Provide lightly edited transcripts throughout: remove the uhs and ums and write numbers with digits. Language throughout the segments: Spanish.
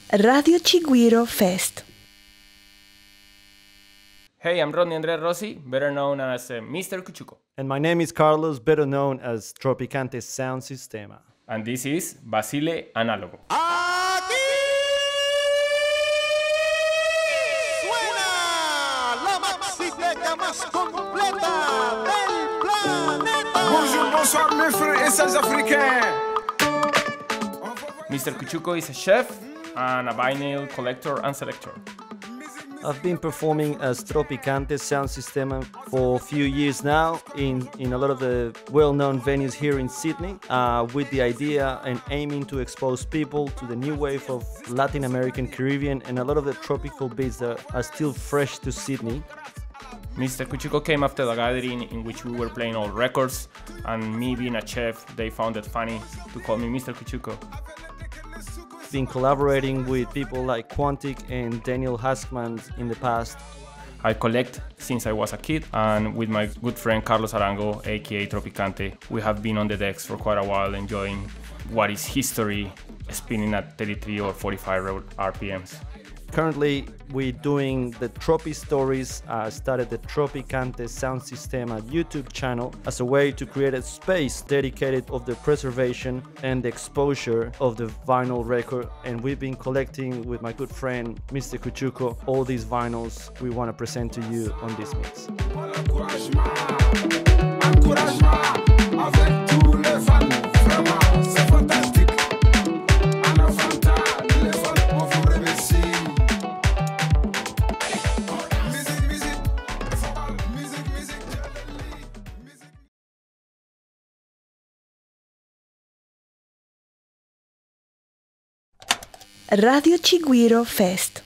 Radio Chigüiro Fest. Hey, I'm Rodney Andrés Rossi, better known as Mr. Cuchuco. And my name is Carlos, better known as Tropicante Sound Sistema. And this is Basile Análogo. Aquí suena la maxiteca más completa del planeta. Bonjour, bonsoir mes frères et sœurs africains. Mr. Cuchuco is a chef and a vinyl collector and selector. I've been performing as Tropicante Sound Sistema for a few years now in a lot of the well-known venues here in Sydney with the idea and aiming to expose people to the new wave of Latin American, Caribbean and a lot of the tropical beats that are still fresh to Sydney. Mr. Cuchuco came after the gathering in which we were playing old records, and me being a chef, they found it funny to call me Mr. Cuchuco. Been collaborating with people like Quantic and Daniel Haskman in the past. I collect since I was a kid, and with my good friend Carlos Arango, aka Tropicante, we have been on the decks for quite a while enjoying what is history spinning at 33 or 45 RPMs. Currently, we're doing the Tropi Stories, started the Tropicante Sound Sistema YouTube channel as a way to create a space dedicated of the preservation and the exposure of the vinyl record. And we've been collecting with my good friend, Mr. Cuchuco, all these vinyls we want to present to you on this mix. Radio Chigüiro Fest.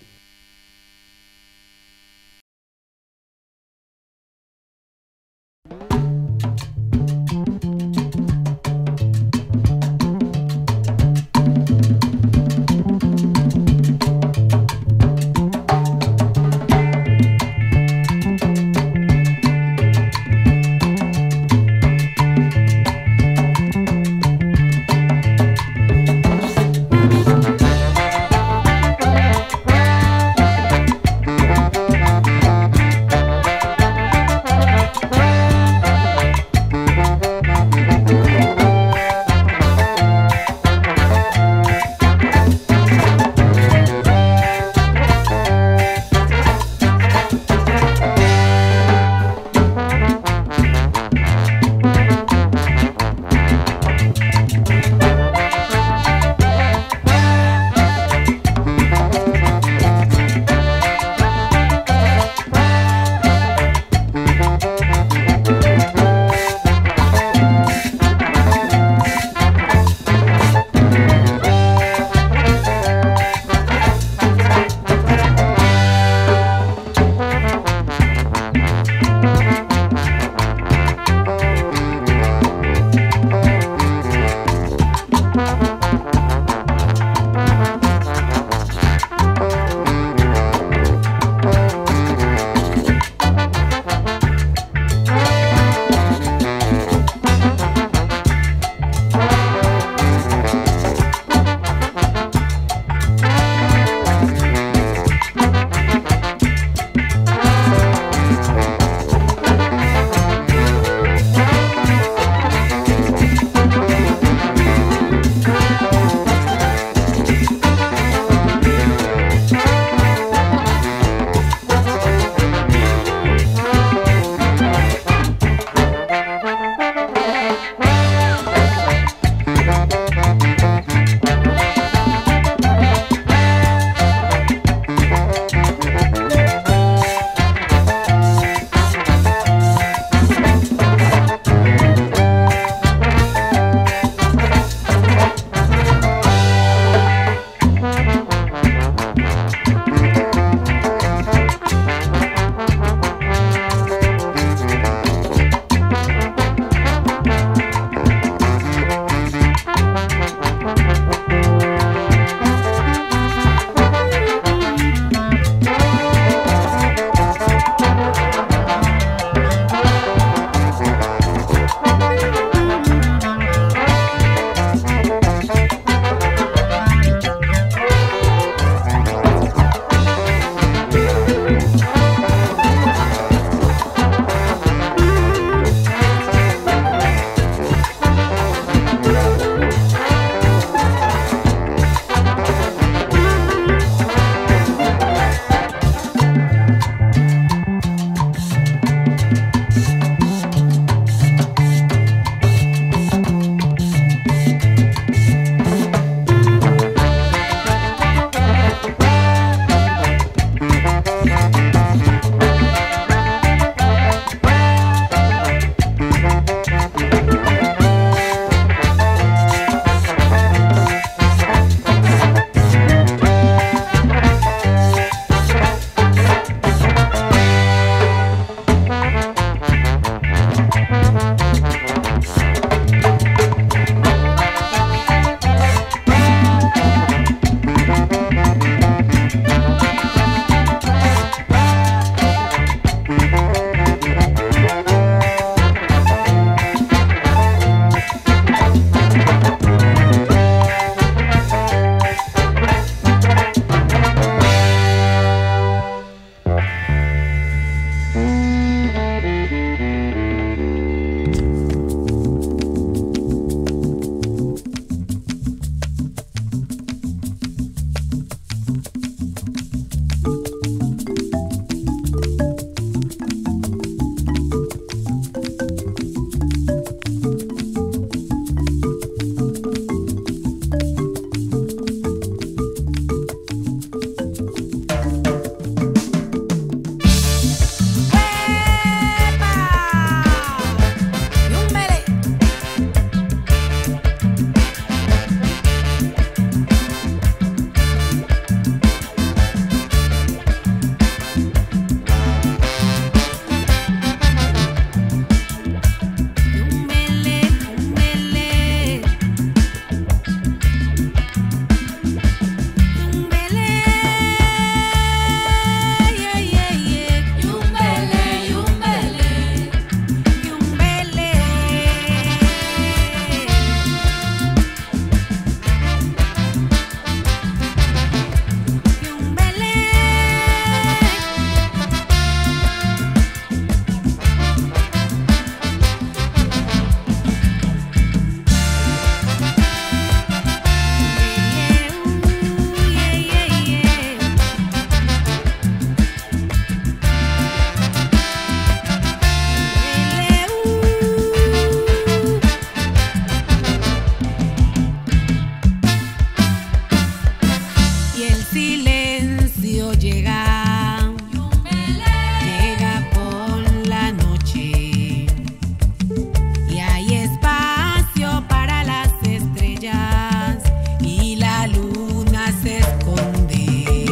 silencio llega, llega por la noche y hay espacio para las estrellas y la luna se esconde.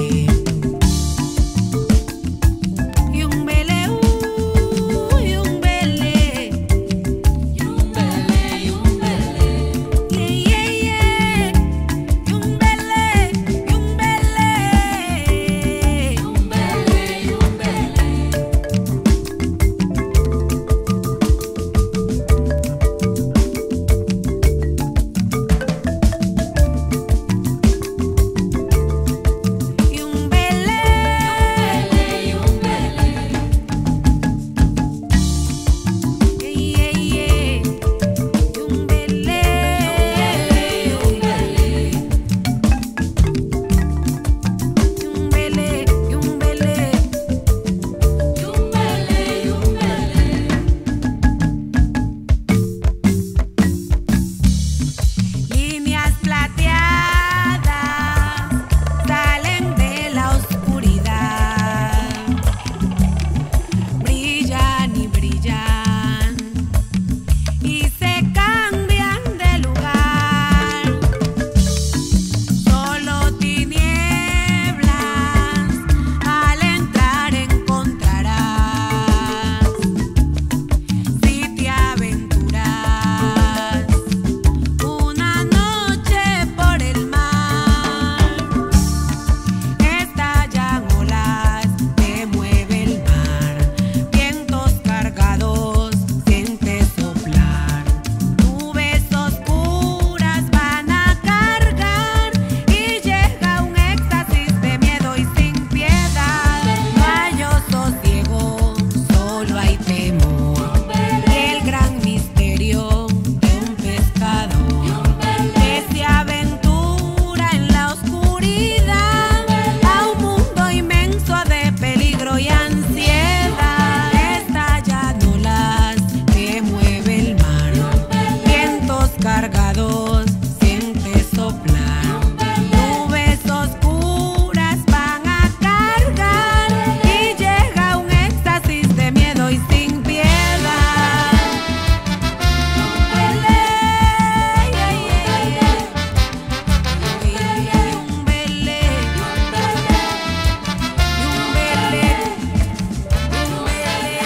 Y un vele, y un vele, y un vele, y un vele, yeah, yeah, yeah. Y un vele, y un vele, y un vele, y un y un vele, y un vele, yeah, yeah, yeah. Y un vele, y un vele, y un vele, y un vele, y un vele, y un vele. Líneas plateadas salen de la oscuridad, brillan y brillan y se cambian de lugar. Solo tinieblas al entrar encontrarás si te aventuras una noche por el mar. Estallan olas, te mueve el mar, vientos cargados, sientes soplar, nubes oscuras van a cargar y llega un éxtasis de miedo y sin piedad. No hay sosiego, solo hay temor y el gran misterio de un pescador que se aventura en la oscuridad a un mundo inmenso de peligro y ansiedad. Estallan olas, te mueve el mar, vientos cargados, sientes soplar, nubes oscuras van a cargar y llega un éxtasis de miedo y sin piedad. Un vele, un vele, un vele.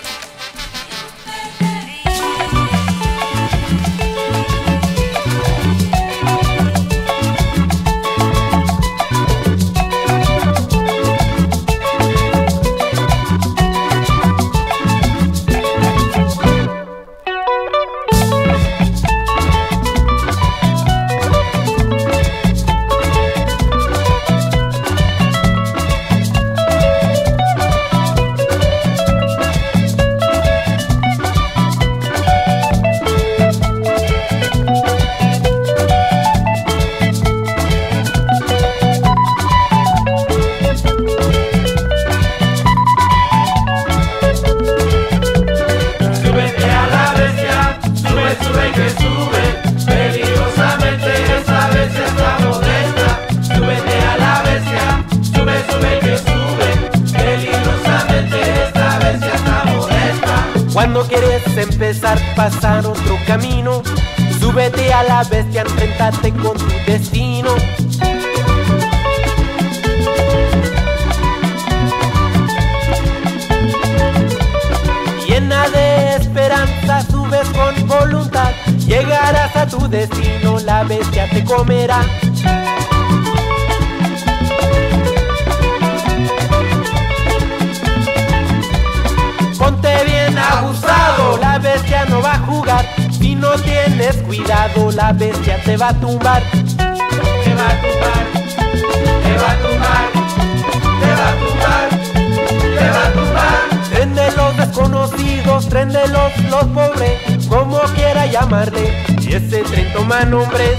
Súbete a la bestia, sube, sube que sube, peligrosamente esta bestia está modesta. Súbete a la bestia, sube, sube que sube, peligrosamente esta bestia está modesta. Cuando quieres empezar, pasar otro camino, súbete a la bestia, enfréntate con tu destino. Llena de esperanza, subes con voluntad, llegarás a tu destino, la bestia te comerá. Ponte bien abusado, la bestia no va a jugar. Si no tienes cuidado, la bestia te va a tumbar. Te va a tumbar, te va a tumbar, te va a tumbar, te va a tumbar. Tren de los desconocidos, tren de los pobres, como quiera llamarle, y ese tren toma nombres.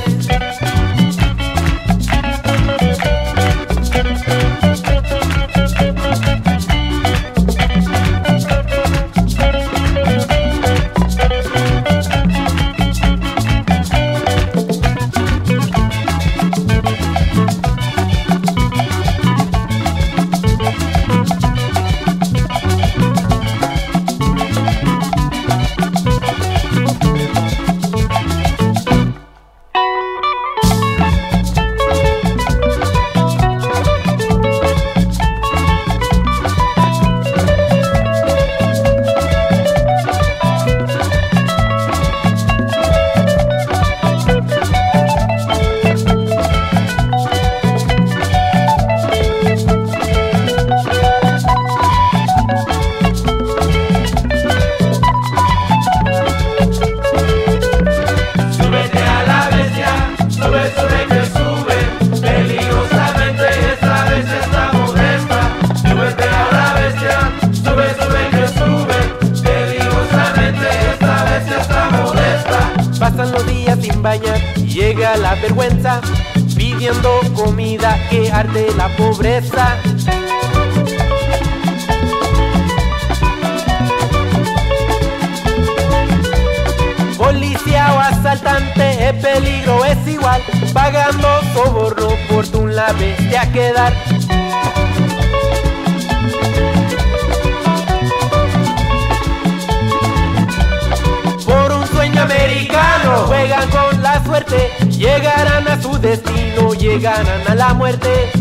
llega la vergüenza, pidiendo comida que arde la pobreza. Policía o asaltante, el peligro es igual, pagando soborno por tu la bestia quedar. Por un sueño americano, juegan con la suerte, llegarán a su destino, llegarán a la muerte.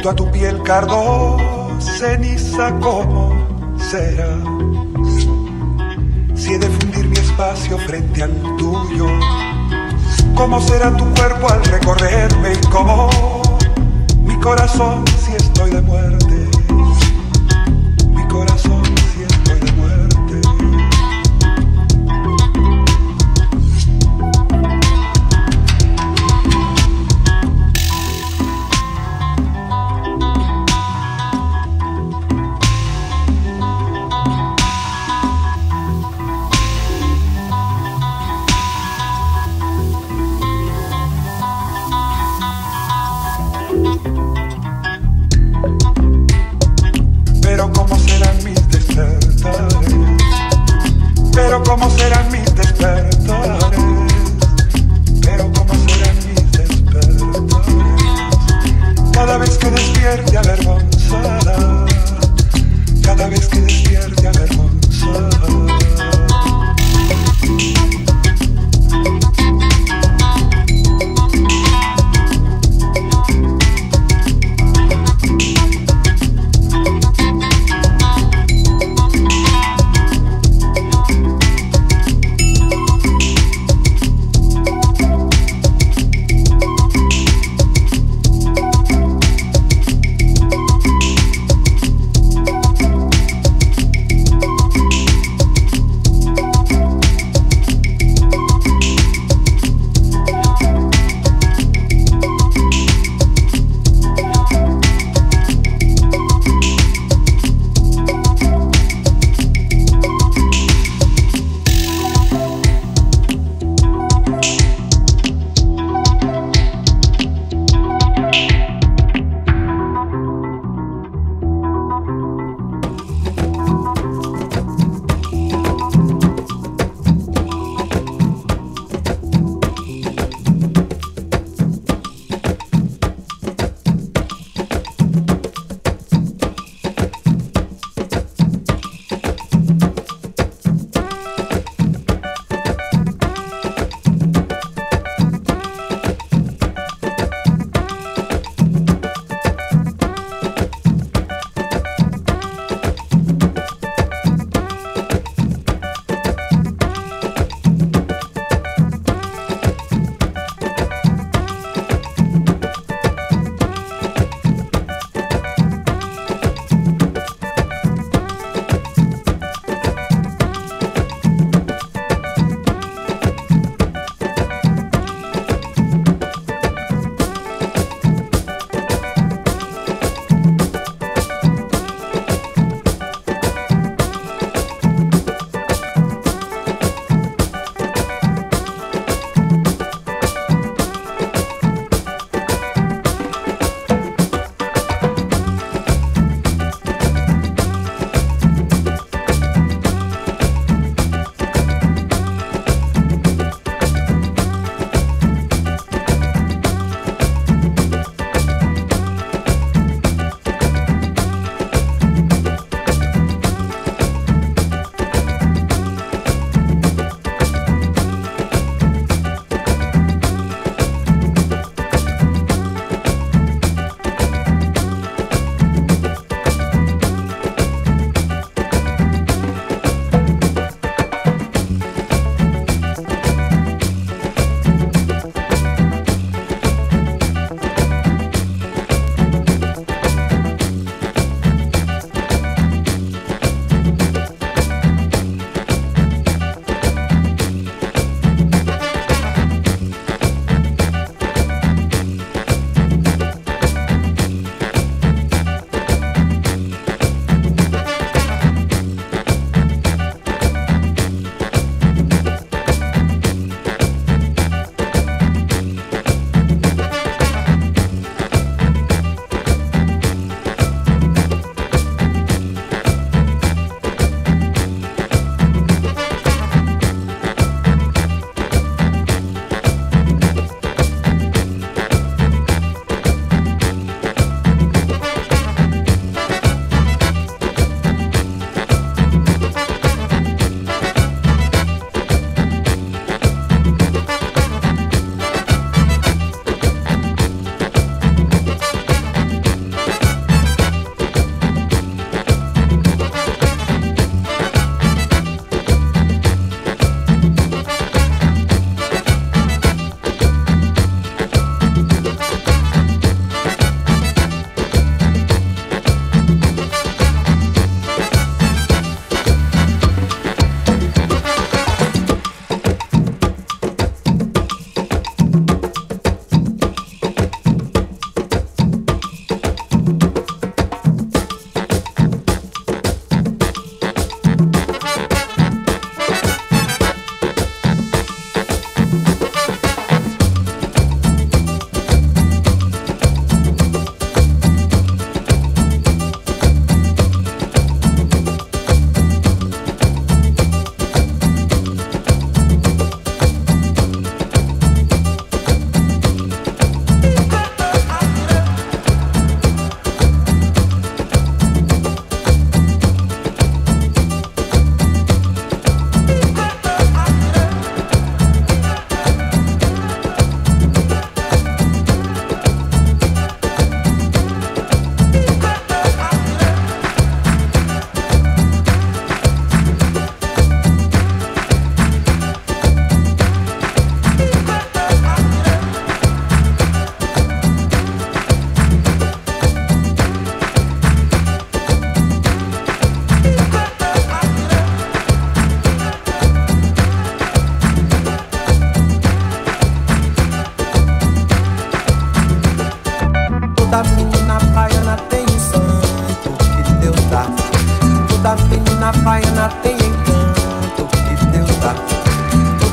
junto a tu piel cardo, ceniza, ¿cómo será? Si he de fundir mi espacio frente al tuyo, ¿cómo será tu cuerpo al recorrerme? Y cómo mi corazón si estoy de muerte, mi corazón si estoy de muerte. Pero cómo serán mis despertares, pero cómo serán mis despertares, pero cómo serán mis despertares, cada vez que despierte avergonzada, cada vez que despierte avergonzada.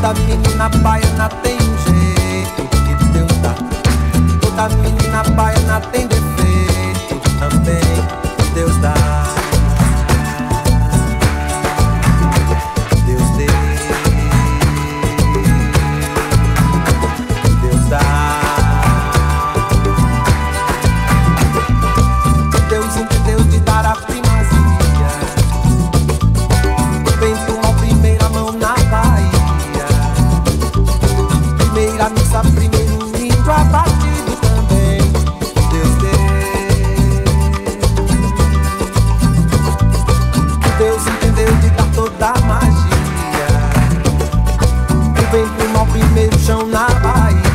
Toda menina baiana tem um jeito que Deus dá. Toda menina baiana tem defeito também que Deus dá. Deus deu, Deus dá. Deus entendeu de dar a primazia. O vento mal, primeira mão na Bahia. Primeira missa, primeiro índio abatido também. Deus deu. Deus entendeu de dar toda a magia. O vento mal, primeiro chão na Bahia.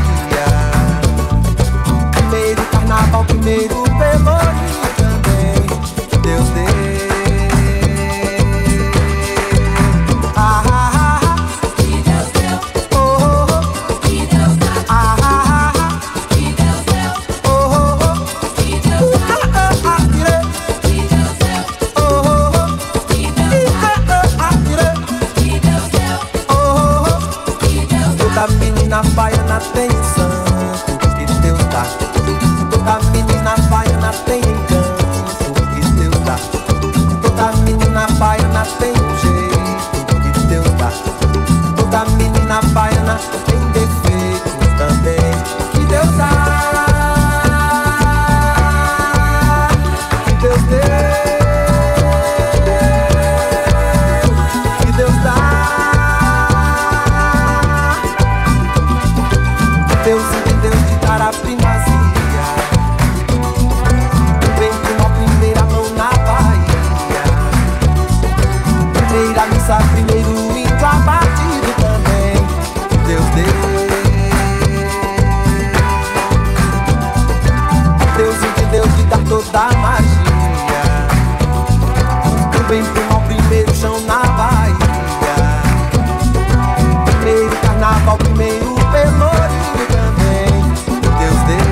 Primeiro carnaval, primeiro pelourinho também. Deus deu. Ah, ah, ah, que Deus deu, oh, oh, oh. que Deus dá, Ah, ah, ah, que Deus deu, oh, oh, oh. que Deus dá, Ah, ah, ah, tirei. que Deus deu, Oh, oh, oh. que Deus dá, Ah, ah, ah, tirei. que Deus deu, Oh, oh, oh. que Deus dá. Toda menina baiana tem um santo que Deus dá. Toda menina baiana tem encanto que Deus dá. Toda menina baiana tem um jeito que Deus dá. Toda menina baiana tem defeitos também que Deus dá. Que Deus deu. Que Deus dá. Deus entendeu de dar a primazia. O vento mal, primeira mão na Bahia. Primeira missa, primeiro índio abatido também. Deus deu. Deus entendeu de dar toda a magia. O vento mal, primeiro chão na Bahia. Primeiro carnaval, primeiro pelourinho também. Deus deu.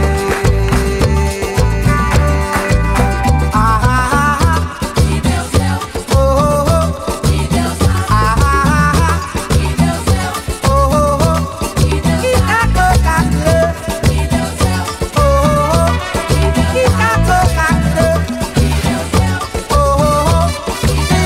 Ah, ah, ah, Que Deus deu, oh, oh, oh. que Deus dá, Ah, ah, ah, que Deus deu, oh, oh, oh. que Deus Que dá, cacocacê. que Deus deu, Oh, oh, oh. que Deus Que dá, cacocacê. que Deus deu, Oh, oh, oh. que Deus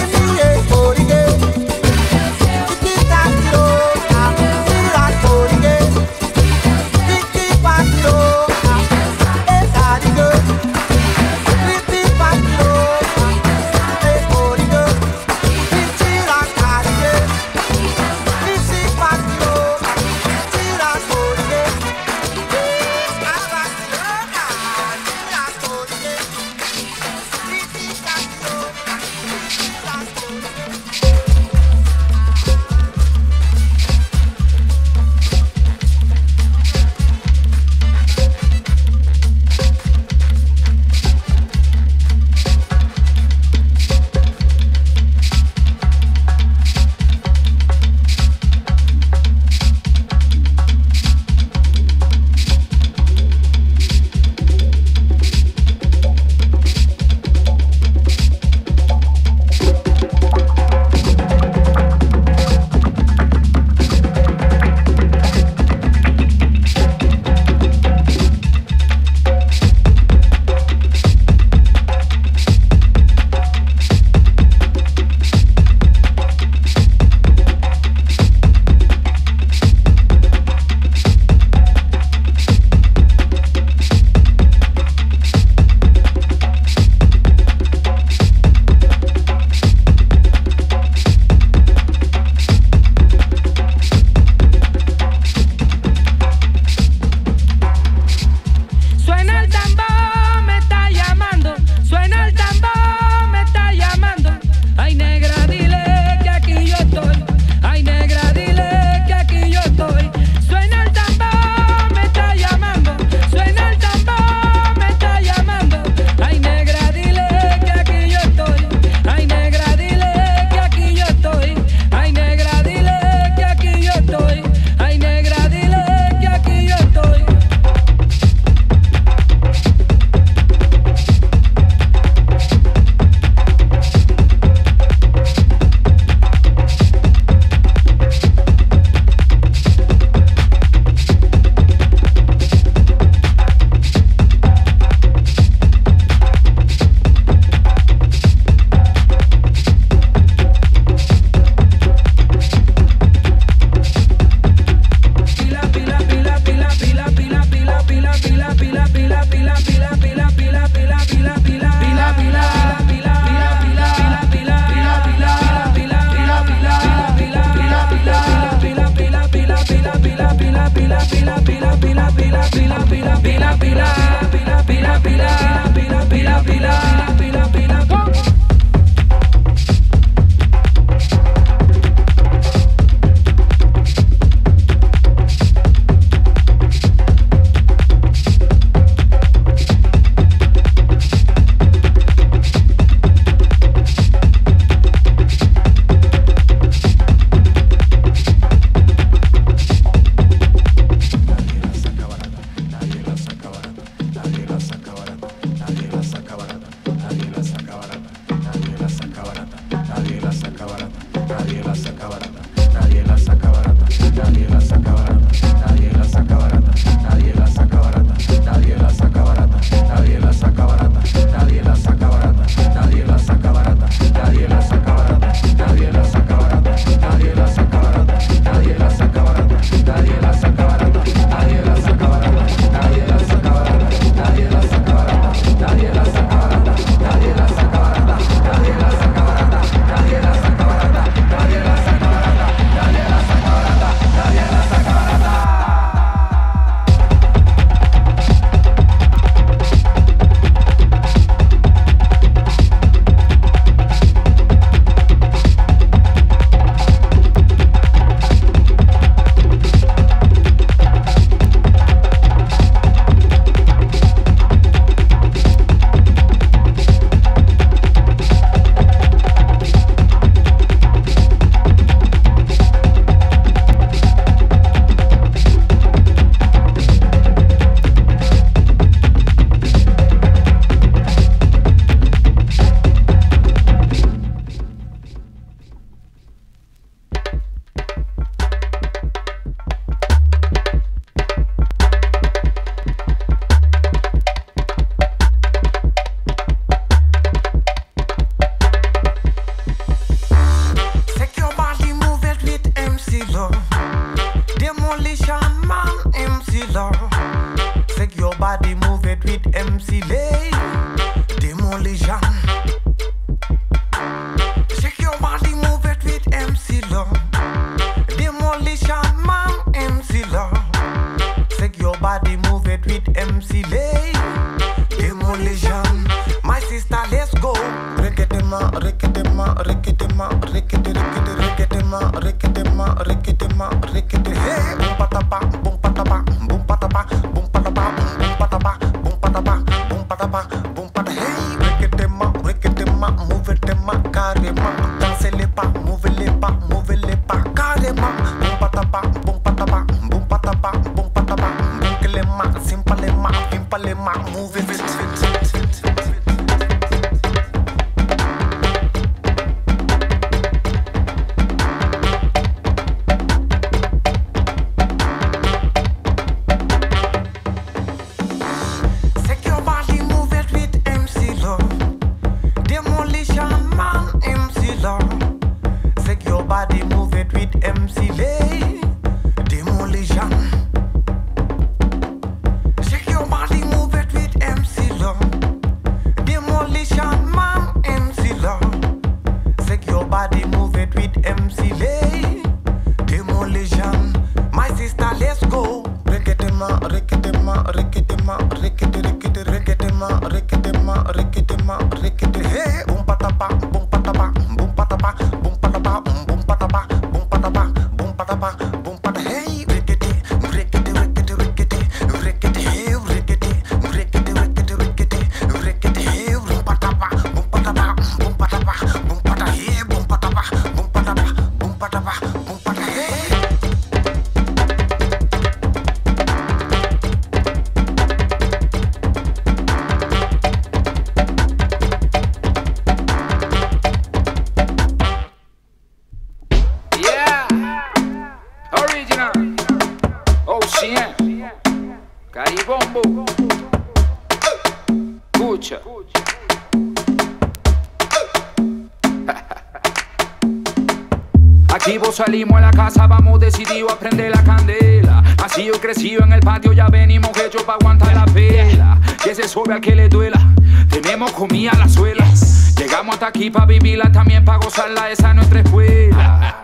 Activos salimos a la casa, vamos decididos a prender la candela. Nacido y crecido en el patio, ya venimos hechos para aguantar la vela. Que se sobe al que le duela, tenemos comida a la suela. Llegamos hasta aquí para vivirla, también para gozarla, esa es nuestra escuela.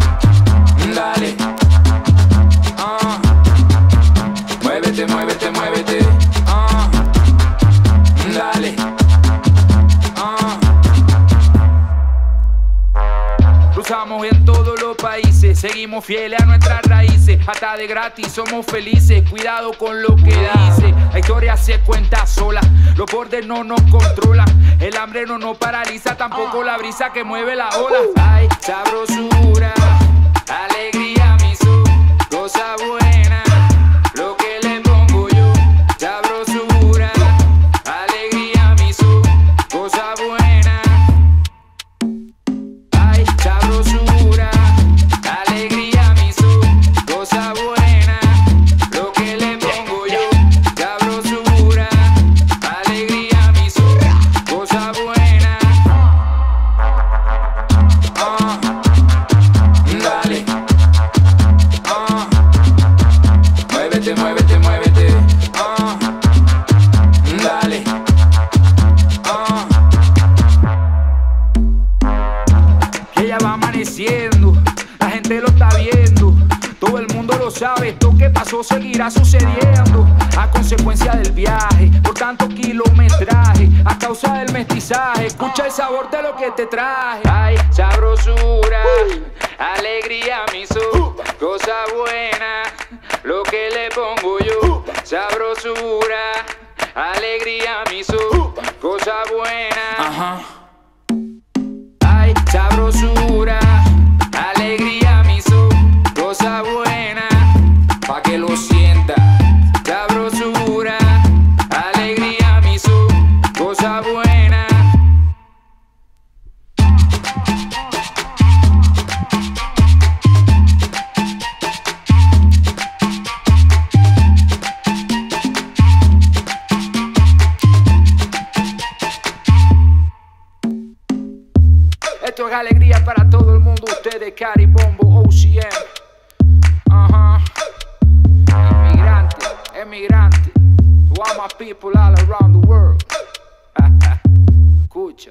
Dale. Muévete, muévete, muévete. seguimos fieles a nuestras raíces. Hasta de gratis somos felices, cuidado con lo que dice. La historia se cuenta sola, los bordes no nos controlan. El hambre no nos paraliza, tampoco la brisa que mueve la ola. Ay, sabrosura, alegría, mi son, cosa buena, lo que le pongo yo. Sabrosura, alegría, mi son, cosa buena. Ay, sabrosura, alegría, mi son, cosa buena, lo que le pongo yo. Sabrosura, alegría, mi son, cosa buena. Dale, muévete, muévete, muévete. Dale, que ya va amaneciendo, la gente lo está viendo, todo el mundo lo sabe, esto que pasó seguirá sucediendo a consecuencia del viaje, por tanto kilometraje, a causa del mestizaje. Escucha el sabor de lo que te traje. Ay, sabrosura, alegría, mi son, cosa buena, lo que le pongo yo. Sabrosura, alegría, mi son, cosa buena. Ay, sabrosura, alegría, mi son, cosa buena, pa' que lo sienta. Sabrosura, alegría, mi son, cosa buena. Esto es alegría para todo el mundo, ustedes, Cari, Bombo, OCM. Inmigrante, emigrante, to all my people all around the world. Escucha.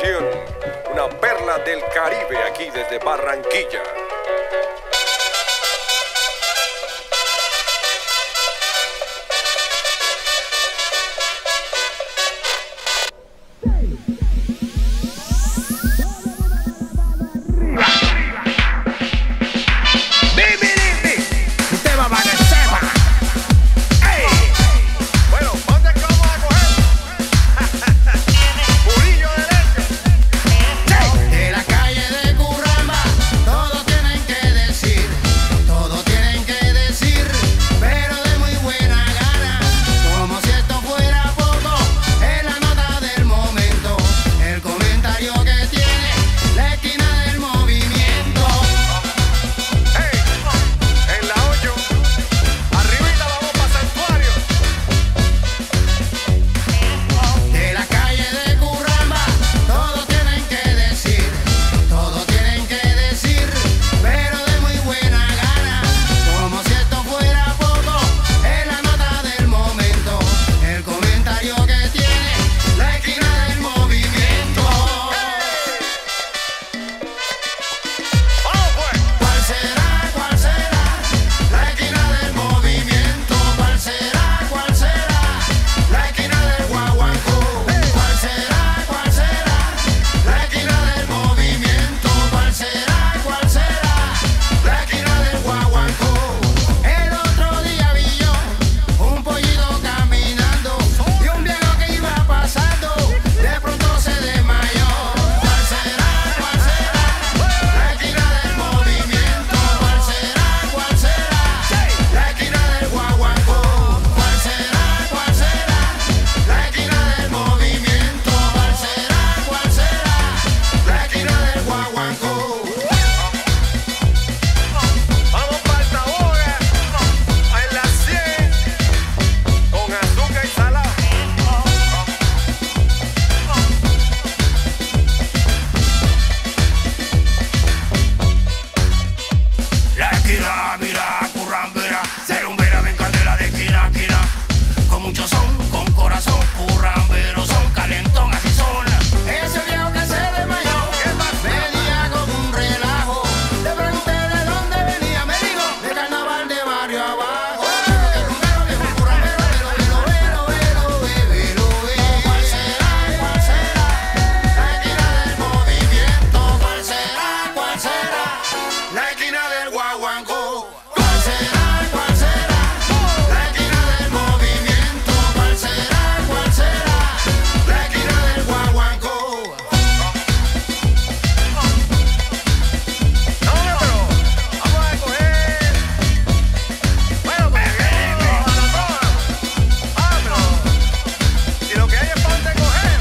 canción, una perla del Caribe aquí desde Barranquilla. De la calle de Curramba, todos tienen que decir, todos tienen que decir, pero de muy buena gana, como si esto fuera poco, es la nota del momento, el comentario que tiene la esquina del movimiento. Hey, en la 8, arribita vamos para Santuario. De la calle de Curramba, todos tienen que decir, todos tienen que decir, pero de muy buena gana, como si esto fuera poco, es la nota del momento, el comentario que tiene la esquina del movimiento. ¿Cuál será, cuál será la esquina del movimiento? ¿Cuál será, cuál será la esquina del guaguancó? ¿Cuál será la esquina del movimiento? ¿Cuál será la esquina del guaguancó? El otro día vi yo un pollito caminando y un viejo que iba pasando, de pronto se desmayó. ¿Cuál será la esquina del movimiento? ¿Cuál será la esquina del guaguancó? ¿Cuál será la esquina del movimiento? ¿Cuál será la esquina del guaguancó? Vamos para Altaboga, en la 100, con azúcar y salado. La esquina, mira, currambera, cerumbera, ven candela de esquina a esquina. Con mucho son, con corazón, currambero son, calentón, así son. Ese viejo que se desmayó, venía con un relajo. Le pregunté de dónde venía, me dijo, de carnaval de barrio abajo. El rumbero viejo currambero, velo. ¿Cuál será la esquina del movimiento? ¿Cuál será la esquina del guaguancó? ¿Cuál será la esquina del movimiento? ¿Cuál será la esquina del guaguancó? No, pero vamos a coger. Bueno, pues pero y lo que hay es para dónde coger.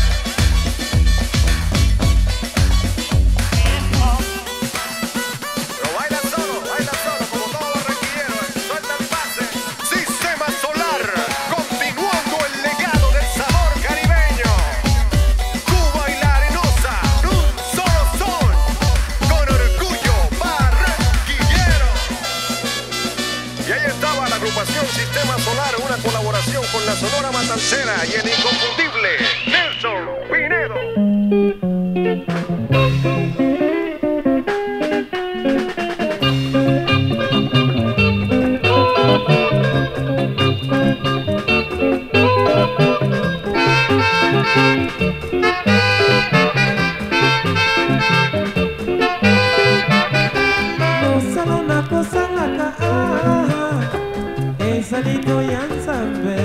Pero baila solo, como todo barranquillero. Suelta el pase. Sistema Solar, continuando el legado del sabor caribeño. Cuba y la Arenosa, un solo son, con orgullo barranquillero. Y ahí estaba la agrupación Sistema Solar, una colaboración con la Sonora Matancera y el inconfundible Nelson Pinedo. Mosala na kosala ka ezali toya nzambe.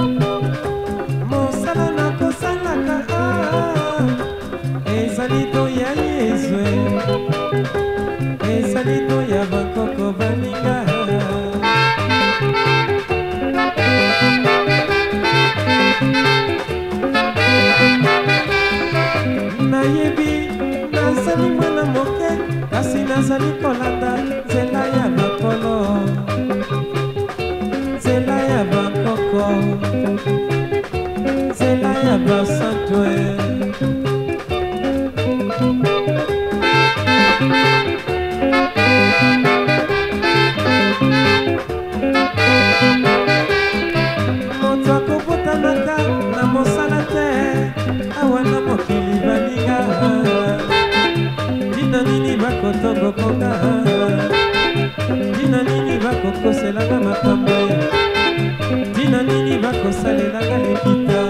Mosala na kosala ka ezali toya Yesu, ezali toya bakoko baninga. Nayebi nazali mwana moke, kasi nazali kolanda nzela ya bakolo, nzela ya bakoko, nzela ya basantwe. Moto akobotanaka na mosala te, awa na mokili baninga. bakosalelanga likita.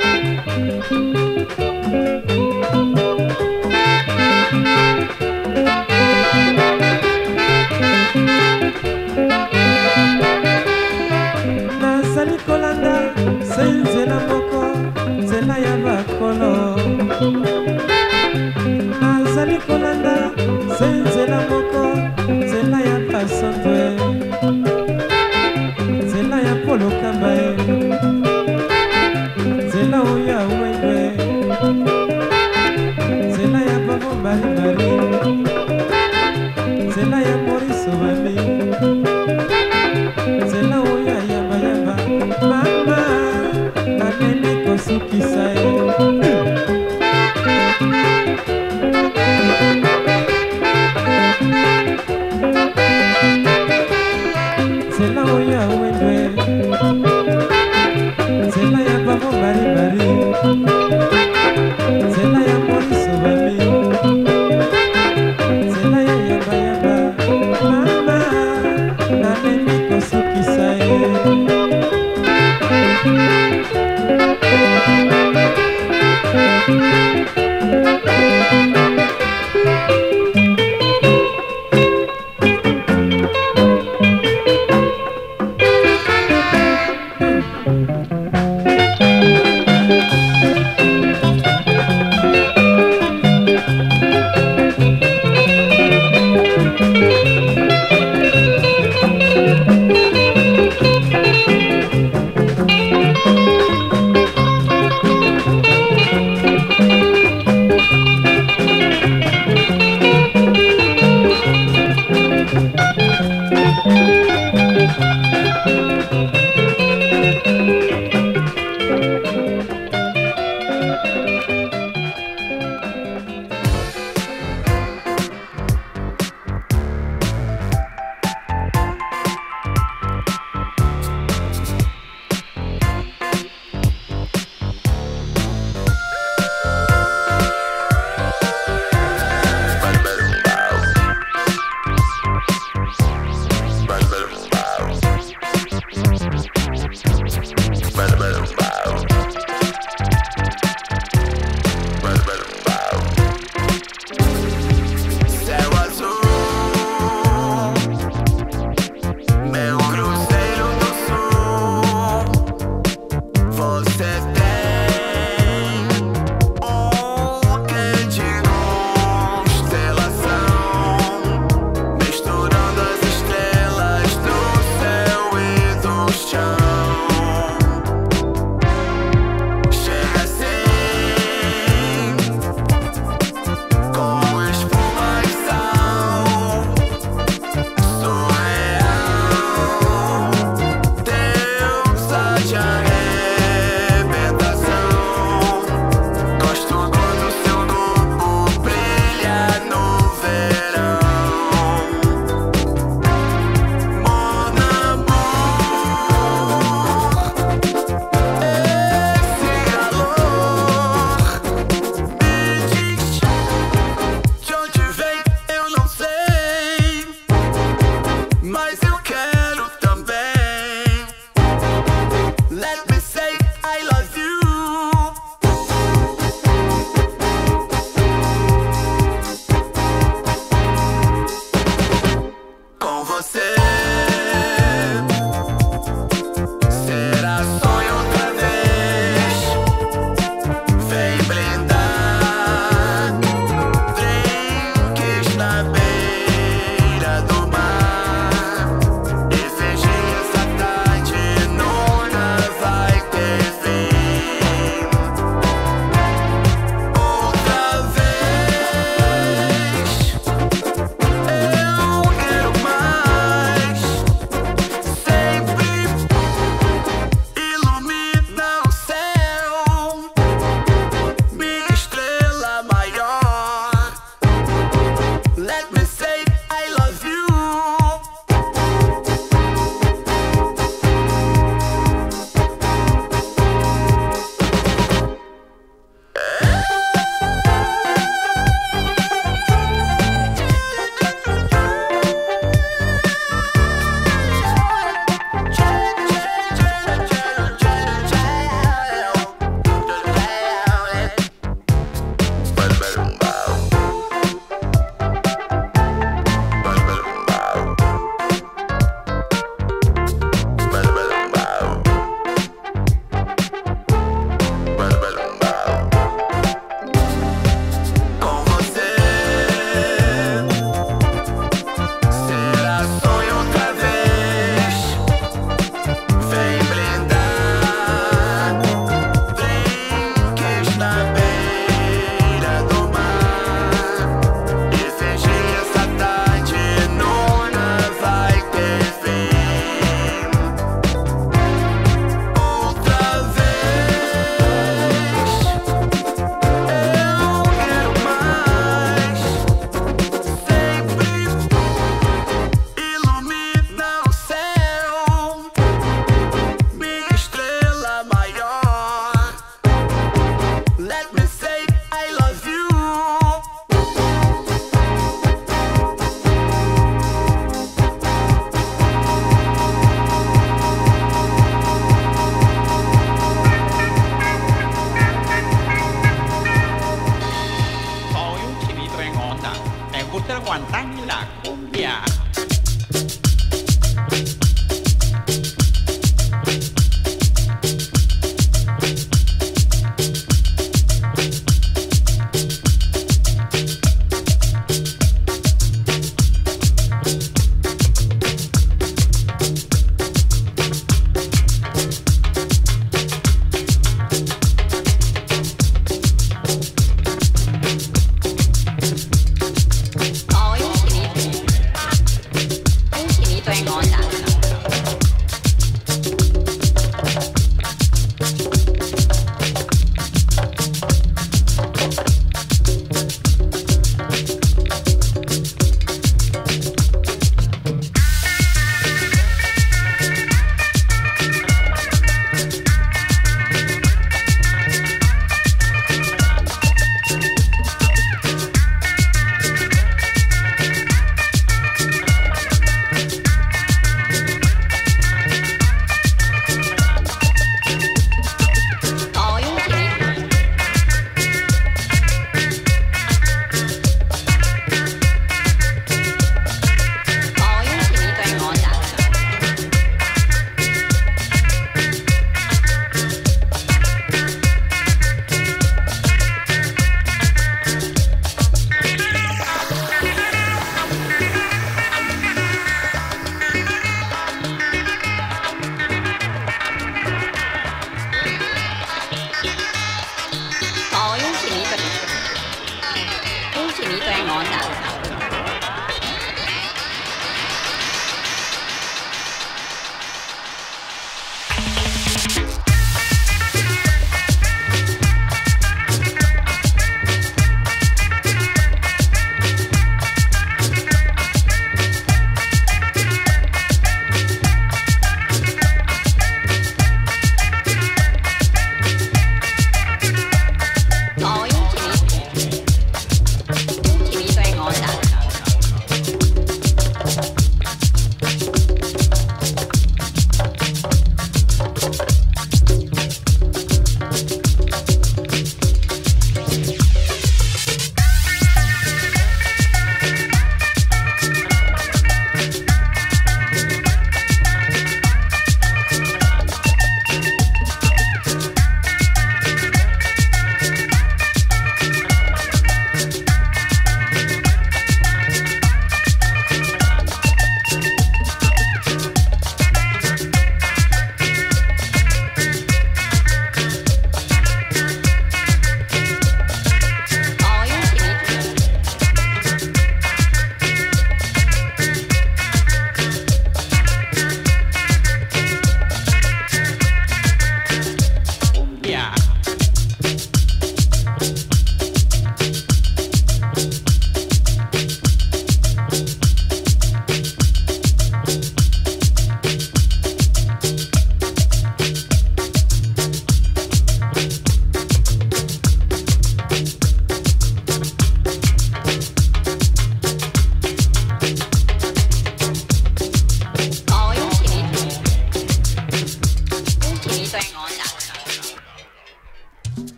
Nazali kolanda se nzela moko, nzela ya bakolo. Nazali kolanda se nzela moko, nzela ya basondwe, nzela ya polo kamba ye, nzela oyo ya wengwe, nzela ya babo mbalimbali, nzela ya moriso bami, nzela oyo ya yambayamba. Mama namemi kosukisa ye. Nzela oyo ya wendwe, nzela ya babo mbalimbali, nzela ya moriso bami, nzela ya yambayamba. Mama namemi kosukisa ye.